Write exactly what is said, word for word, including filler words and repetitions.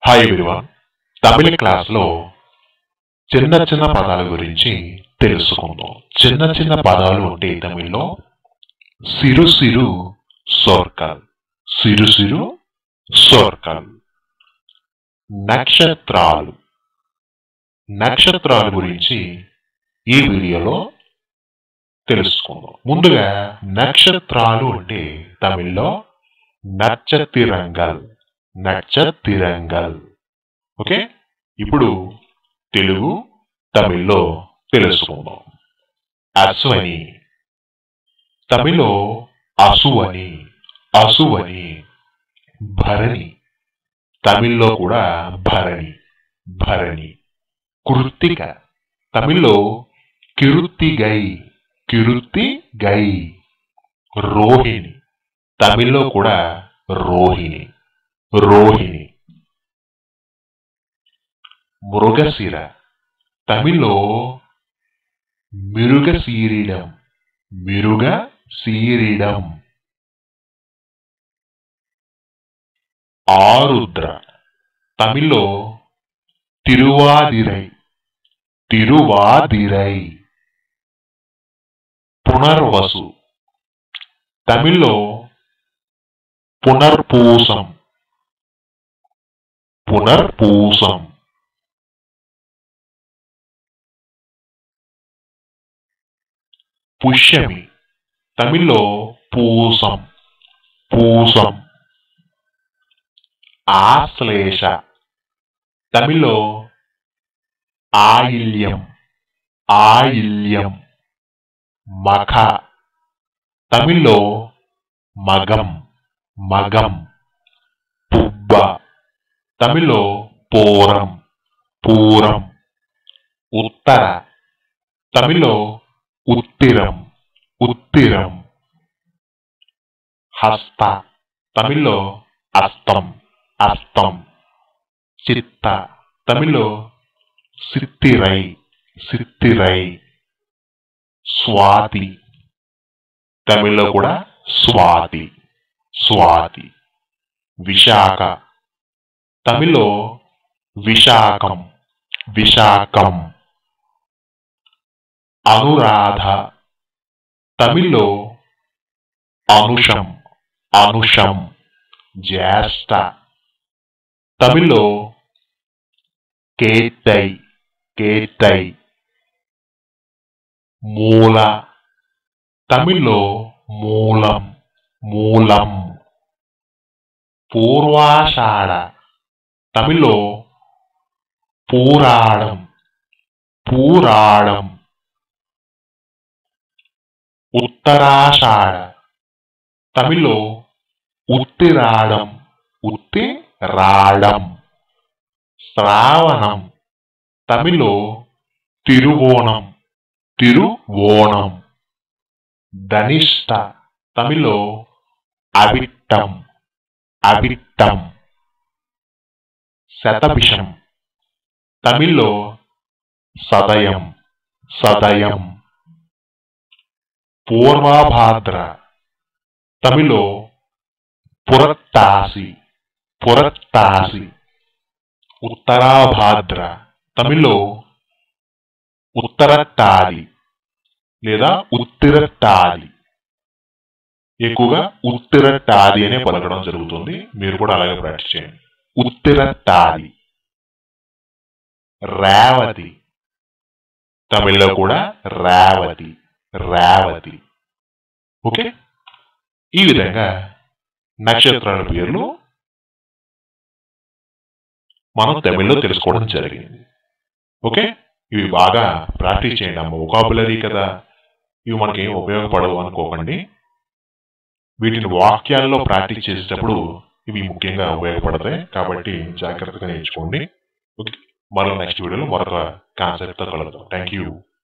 Hi everyone, తమిళ క్లాస్లో చిన్న చిన్న పదాల గురించి తెలుసుకుందాం. చిన్న చిన్న పదాలు అంటే తమిళ్లో సిరు సిరు సోర్కల్, సిరు సిరు సోర్కల్. నక్షత్రాలు, నక్షత్రాల గురించి ఈ వీడియోలో తెలుసుకుందాం. ముందుగా నక్షత్రాలు అంటే తమిళ్లో నక్షత్రంగల్, నక్షత్రంగల్. ఓకే, ఇప్పుడు తెలుగు తమిళ్లో తెలుసుకుందాం. అశ్వని, తమిళ్లో అసువని, అసువని. భరణి, తమిళ్లో కూడా భరణి, భరణి. కృత్తిక, తమిళ్లో కిరుత్తిగై, కిరుత్తిగై. రోహిణి, తమిళ్లో కూడా రోహిణి, రోహిణి. మృగశిర, తమిళ్లో మిరుగశీరిడం, మిరుగశీరిడం. ఆరుద్ర, తమిళ్లో తిరువాదిరై, తిరువాదిరై. పునర్వసు, తమిళ్లో పునర్పూసం, పునర్పూసం. పుష్యమి, తమిళ్లో పూసం, పూసం. ఆశ్లేష, తమిళ్లో ఆయిల్యం, ఆయిల్యం. మఖ, తమిళ్లో మగం, మగం. పుబ్బ, తమిళ్లో పూరం, పూరం. ఉత్తర, తమిళ్లో ఉత్తిరం, ఉత్తిరం. హస్త, తమిళ్లో అస్తం, అస్తం. చిత్త, తమిళ్లో సిత్తిరై, సిత్తిరై. స్వాతి, తమిళ్లో కూడా స్వాతి, స్వాతి. విశాఖ, తమిళ్లో విశాఖం, విశాఖం. అనురాధ, తమిళ్లో అనుషం, అనుషం. జ్యేష్ఠ, తమిళ్లో కేతై, కేతై. మూల, తమిళ్లో మూలం, మూలం. పూర్వాషాఢ, తమిళ్లో పూరాడం, పూరాడం. ఉత్తరాషాఢ, తమిళ్లో ఉత్తిరాడం, ఉత్తిరాడం. శ్రావణం, తమిళ్లో తిరువోణం, తిరువోణం. ధనిష్ట, తమిళ్లో అవిట్టం, అవిట్టం. శతభిషం, తమిళ్లో సదయం, సదయం. పూర్వభాద్ర, తమిళ్లో పురత్తాసి, పురత్తాసి. ఉత్తరాభాద్ర, తమిళ్లో ఉత్తరట్టాది లేదా ఉత్తిరట్టాది. ఎక్కువగా ఉత్తిరట్టాది అనే పలకడం జరుగుతుంది, మీరు కూడా అలాగే ప్రాక్టీస్ చేయండి. ఉత్తిరట్టాది. రేవతి, తమిళ్లో కూడా రేవతి, రేవతి. ఓకే, ఈ విధంగా నక్షత్రాల పేర్లు మనం తమిళ్లో తెలుసుకోవడం జరిగింది. ఓకే, ఇవి బాగా ప్రాక్టీస్ చేయండి. అమ్మ వొకాబులరీ కదా, ఇవి మనకి ఏం ఉపయోగపడవు అనుకోకండి. వీటిని వాక్యాల్లో ప్రాక్టీస్ చేసేటప్పుడు ఇవి ముఖ్యంగా ఉపయోగపడతాయి, కాబట్టి జాగ్రత్తగా నేర్చుకోండి. ఓకే, మరో నెక్స్ట్ వీడియోలో మరొక కాన్సెప్ట్తో కలుద్దాం. Thank you.